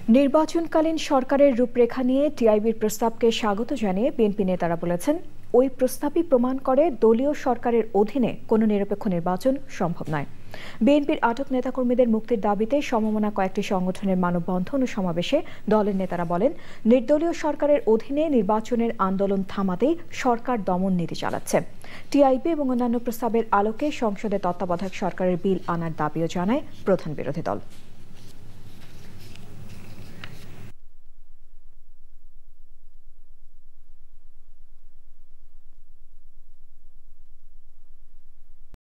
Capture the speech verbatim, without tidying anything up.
নির্বাচনকালীন সরকারের রূপরেখা নিয়ে টিআইবির প্রস্তাবকে স্বাগত জানিয়ে বিএনপি নেতারা বলেছেন, ওই প্রস্তাবই প্রমাণ করে দলীয় সরকারের অধীনে কোনো নিরপেক্ষ নির্বাচন সম্ভব নয়। বিএনপির আটক নেতাকর্মীদের মুক্তির দাবিতে সমমনা কয়েকটি সংগঠনের মানববন্ধন ও সমাবেশে দলের নেতারা বলেন, নির্দলীয় সরকারের অধীনে নির্বাচনের আন্দোলন থামাতেই সরকার দমন নীতি চালাচ্ছে। টিআইবি এবং অন্যান্য প্রস্তাবের আলোকে সংসদে তত্ত্বাবধায়ক সরকারের বিল আনার দাবিও জানায় প্রধান বিরোধী দল।